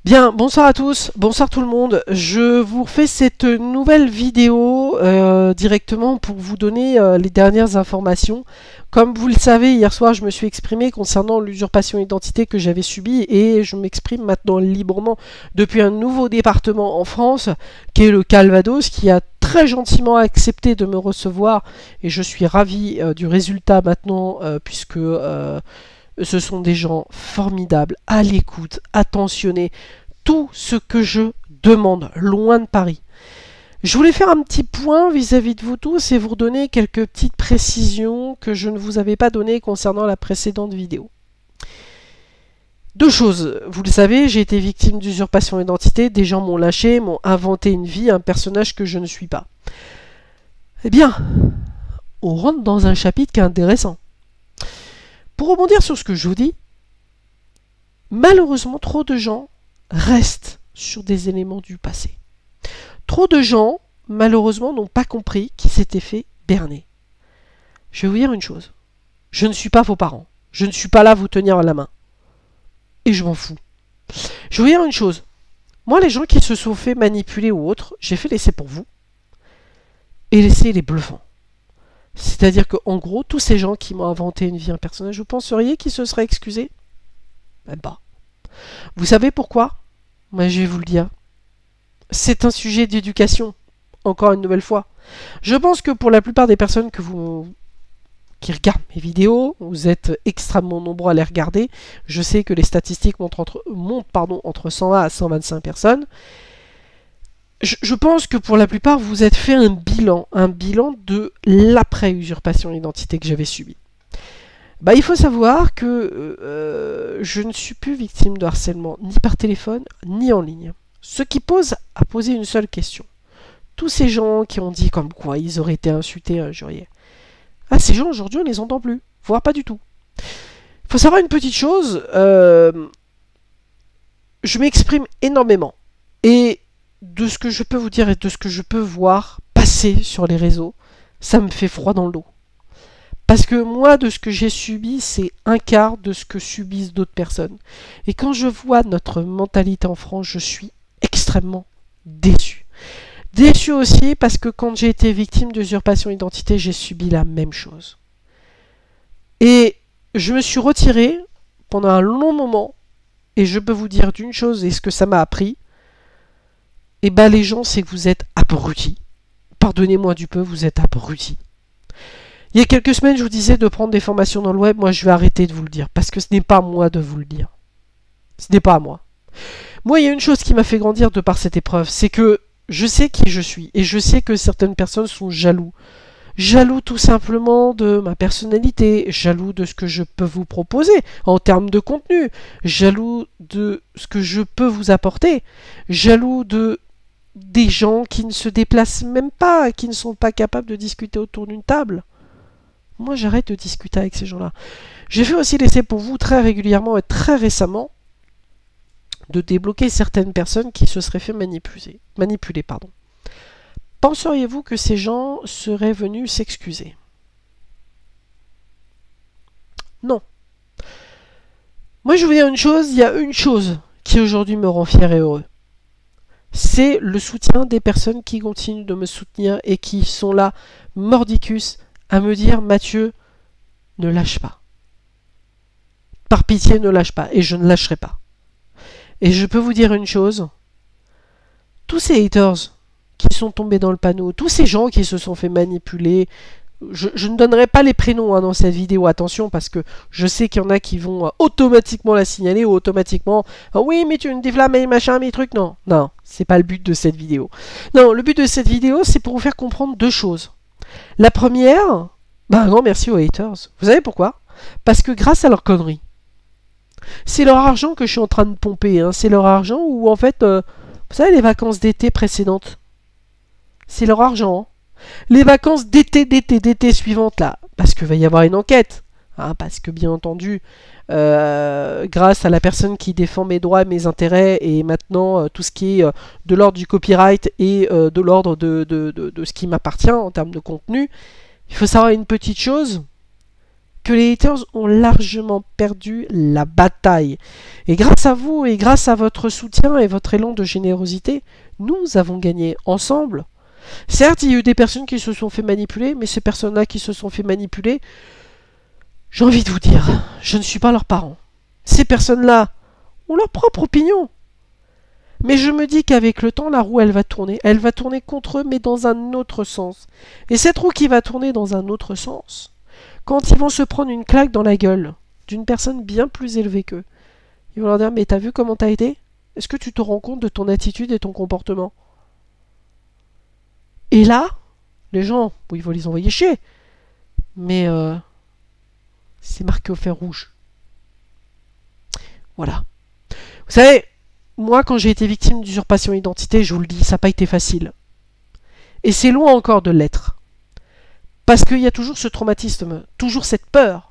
Bien, bonsoir à tous, bonsoir tout le monde. Je vous refais cette nouvelle vidéo directement pour vous donner les dernières informations. Comme vous le savez, hier soir, je me suis exprimé concernant l'usurpation d'identité que j'avais subie et je m'exprime maintenant librement depuis un nouveau département en France, qui est le Calvados, qui a très gentiment accepté de me recevoir et je suis ravi du résultat maintenant puisque... ce sont des gens formidables, à l'écoute, attentionnés, tout ce que je demande, loin de Paris. Je voulais faire un petit point vis-à-vis de vous tous et vous redonner quelques petites précisions que je ne vous avais pas données concernant la précédente vidéo. Deux choses, vous le savez, j'ai été victime d'usurpation d'identité, des gens m'ont lâché, m'ont inventé une vie, un personnage que je ne suis pas. Eh bien, on rentre dans un chapitre qui est intéressant. Pour rebondir sur ce que je vous dis, malheureusement, trop de gens restent sur des éléments du passé. Trop de gens, malheureusement, n'ont pas compris qu'ils s'étaient fait berner. Je vais vous dire une chose. Je ne suis pas vos parents. Je ne suis pas là à vous tenir à la main. Et je m'en fous. Je vais vous dire une chose. Moi, les gens qui se sont fait manipuler ou autres, j'ai fait laisser pour vous. Et laisser les bluffants. C'est-à-dire qu'en gros, tous ces gens qui m'ont inventé une vie, un personnage, vous penseriez qu'ils se seraient excusés? Même pas. Vous savez pourquoi? Moi, je vais vous le dire. C'est un sujet d'éducation, encore une nouvelle fois. Je pense que pour la plupart des personnes qui regardent mes vidéos, vous êtes extrêmement nombreux à les regarder. Je sais que les statistiques montent entre 120 à 125 personnes. Je pense que pour la plupart, vous êtes fait un bilan de l'après-usurpation d'identité que j'avais subi. Bah, il faut savoir que je ne suis plus victime de harcèlement ni par téléphone ni en ligne. Ce qui a posé une seule question. Tous ces gens qui ont dit comme quoi ils auraient été insultés, injuriés. Ah, ces gens aujourd'hui on les entend plus, voire pas du tout. Il faut savoir une petite chose, je m'exprime énormément. Et de ce que je peux vous dire et de ce que je peux voir passer sur les réseaux, ça me fait froid dans le dos. Parce que moi, de ce que j'ai subi, c'est un quart de ce que subissent d'autres personnes. Et quand je vois notre mentalité en France, je suis extrêmement déçu. Déçu aussi parce que quand j'ai été victime d'usurpation d'identité, j'ai subi la même chose. Et je me suis retiré pendant un long moment, et je peux vous dire d'une chose, et ce que ça m'a appris, et ben les gens, c'est que vous êtes abrutis. Pardonnez-moi du peu, vous êtes abrutis. Il y a quelques semaines, je vous disais de prendre des formations dans le web. Moi, je vais arrêter de vous le dire. Parce que ce n'est pas à moi de vous le dire. Ce n'est pas à moi. Moi, il y a une chose qui m'a fait grandir de par cette épreuve. C'est que je sais qui je suis. Et je sais que certaines personnes sont jaloux. Jaloux tout simplement de ma personnalité. Jaloux de ce que je peux vous proposer en termes de contenu. Jaloux de ce que je peux vous apporter. Jaloux des gens qui ne se déplacent même pas. Qui ne sont pas capables de discuter autour d'une table. Moi, j'arrête de discuter avec ces gens-là. J'ai fait aussi l'essai pour vous très régulièrement et très récemment de débloquer certaines personnes qui se seraient fait manipuler. Penseriez-vous que ces gens seraient venus s'excuser? Non. Moi, je vais vous dire une chose, il y a une chose qui aujourd'hui me rend fier et heureux. C'est le soutien des personnes qui continuent de me soutenir et qui sont là, mordicus, à me dire, Mathieu, ne lâche pas. Par pitié, ne lâche pas. Et je ne lâcherai pas. Et je peux vous dire une chose. Tous ces haters qui sont tombés dans le panneau, tous ces gens qui se sont fait manipuler, je ne donnerai pas les prénoms dans cette vidéo, attention, parce que je sais qu'il y en a qui vont automatiquement la signaler ou automatiquement oui, mais tu ne diffames et machin, mes trucs. Non, non, c'est pas le but de cette vidéo. Non, le but de cette vidéo, c'est pour vous faire comprendre deux choses. La première, un grand merci aux haters. Vous savez pourquoi? Parce que grâce à leurs conneries, c'est leur argent que je suis en train de pomper. Hein. C'est leur argent où, en fait, vous savez, les vacances d'été précédentes, c'est leur argent. Hein. Les vacances d'été suivantes, là, parce qu'il va y avoir une enquête. Hein, parce que, bien entendu, grâce à la personne qui défend mes droits et mes intérêts, et maintenant tout ce qui est de l'ordre du copyright et de l'ordre de ce qui m'appartient en termes de contenu, il faut savoir une petite chose, que les haters ont largement perdu la bataille. Et grâce à vous, et grâce à votre soutien et votre élan de générosité, nous avons gagné ensemble. Certes, il y a eu des personnes qui se sont fait manipuler, mais ces personnes-là qui se sont fait manipuler, j'ai envie de vous dire, je ne suis pas leurs parents. Ces personnes-là ont leur propre opinion. Mais je me dis qu'avec le temps, la roue, elle va tourner. Elle va tourner contre eux, mais dans un autre sens. Et cette roue qui va tourner dans un autre sens, quand ils vont se prendre une claque dans la gueule d'une personne bien plus élevée qu'eux, ils vont leur dire, mais t'as vu comment t'as été? Est-ce que tu te rends compte de ton attitude et ton comportement? Et là, les gens, bon, ils vont les envoyer chier. Mais c'est marqué au fer rouge. Voilà. Vous savez, moi, quand j'ai été victime d'usurpation d'identité, je vous le dis, ça n'a pas été facile. Et c'est loin encore de l'être. Parce qu'il y a toujours ce traumatisme, toujours cette peur.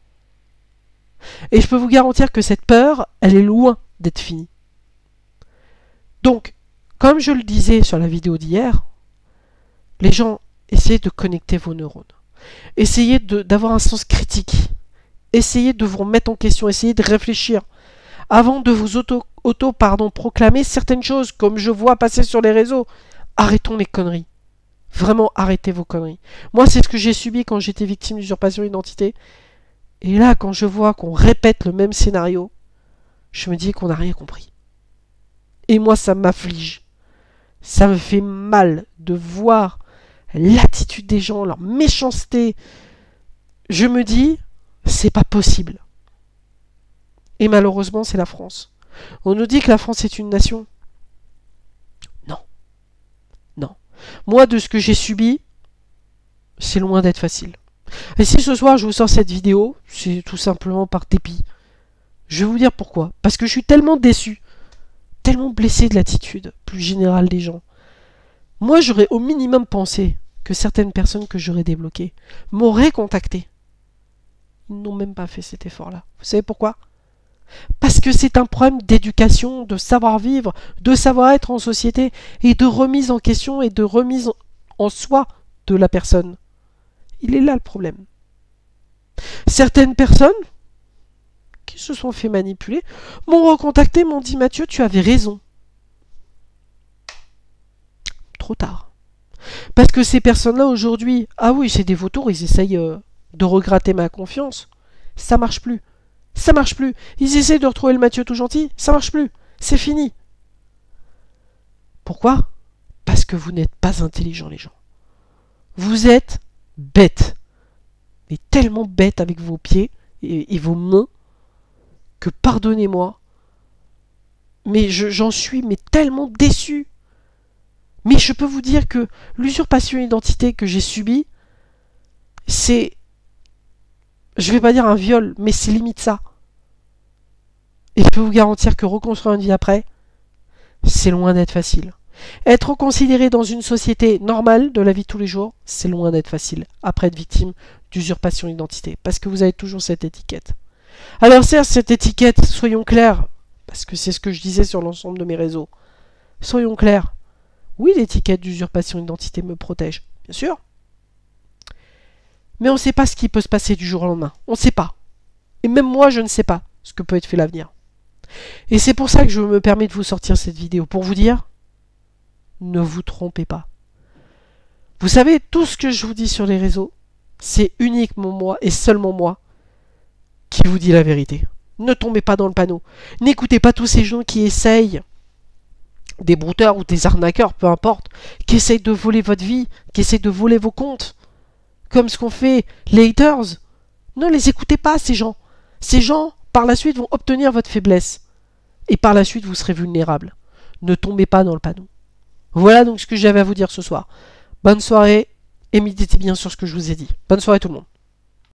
Et je peux vous garantir que cette peur, elle est loin d'être finie. Donc, comme je le disais sur la vidéo d'hier, les gens, essayez de connecter vos neurones. Essayez d'avoir un sens critique. Essayez de vous remettre en question, essayez de réfléchir. Avant de vous proclamer certaines choses, comme je vois passer sur les réseaux, arrêtons les conneries. Vraiment, arrêtez vos conneries. Moi, c'est ce que j'ai subi quand j'étais victime d'usurpation d'identité. Et là, quand je vois qu'on répète le même scénario, je me dis qu'on n'a rien compris. Et moi, ça m'afflige. Ça me fait mal de voir l'attitude des gens, leur méchanceté. Je me dis, c'est pas possible. Et malheureusement, c'est la France. On nous dit que la France est une nation. Non. Non. Moi, de ce que j'ai subi, c'est loin d'être facile. Et si ce soir, je vous sors cette vidéo, c'est tout simplement par dépit. Je vais vous dire pourquoi. Parce que je suis tellement déçu, tellement blessé de l'attitude plus générale des gens. Moi, j'aurais au minimum pensé que certaines personnes que j'aurais débloquées m'auraient contacté. Ils n'ont même pas fait cet effort-là. Vous savez pourquoi ? Parce que c'est un problème d'éducation, de savoir-vivre, de savoir-être en société et de remise en question et de remise en soi de la personne. Il est là le problème. Certaines personnes qui se sont fait manipuler m'ont recontacté, m'ont dit Mathieu, tu avais raison. Trop tard. Parce que ces personnes-là aujourd'hui, ah oui, c'est des vautours, ils essayent de regratter ma confiance. Ça marche plus. Ça marche plus. Ils essayent de retrouver le Mathieu tout gentil. Ça marche plus. C'est fini. Pourquoi? Parce que vous n'êtes pas intelligents, les gens. Vous êtes bêtes. Mais tellement bêtes avec vos pieds et vos mains que pardonnez-moi. Mais j'en suis tellement déçu. Mais je peux vous dire que l'usurpation d'identité que j'ai subie, c'est... Je vais pas dire un viol, mais c'est limite ça. Et je peux vous garantir que reconstruire une vie après, c'est loin d'être facile. Être considéré dans une société normale de la vie de tous les jours, c'est loin d'être facile, après être victime d'usurpation d'identité. Parce que vous avez toujours cette étiquette. Alors certes, cette étiquette, soyons clairs, parce que c'est ce que je disais sur l'ensemble de mes réseaux. Soyons clairs. Oui, l'étiquette d'usurpation d'identité me protège, bien sûr. Mais on ne sait pas ce qui peut se passer du jour au lendemain. On ne sait pas. Et même moi, je ne sais pas ce que peut être fait l'avenir. Et c'est pour ça que je me permets de vous sortir cette vidéo. Pour vous dire, ne vous trompez pas. Vous savez, tout ce que je vous dis sur les réseaux, c'est uniquement moi et seulement moi qui vous dit la vérité. Ne tombez pas dans le panneau. N'écoutez pas tous ces gens qui essayent, des brouteurs ou des arnaqueurs, peu importe, qui essayent de voler votre vie, qui essayent de voler vos comptes. Comme ce qu'ont fait les haters. Ne les écoutez pas, ces gens. Ces gens, par la suite, vont obtenir votre faiblesse. Et par la suite, vous serez vulnérable. Ne tombez pas dans le panneau. Voilà donc ce que j'avais à vous dire ce soir. Bonne soirée et méditez bien sur ce que je vous ai dit. Bonne soirée tout le monde.